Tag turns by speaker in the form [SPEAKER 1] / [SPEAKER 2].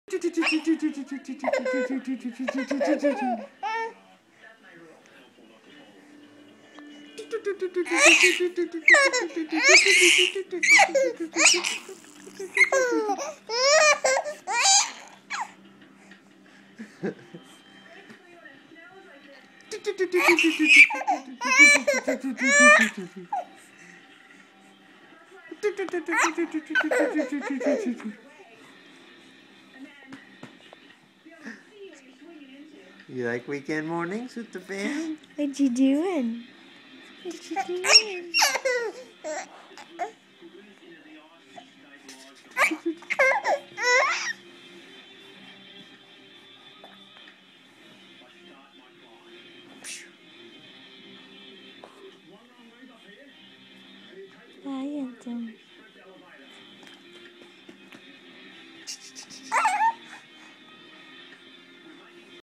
[SPEAKER 1] You like weekend mornings with the fam?
[SPEAKER 2] What you doing? What you doing?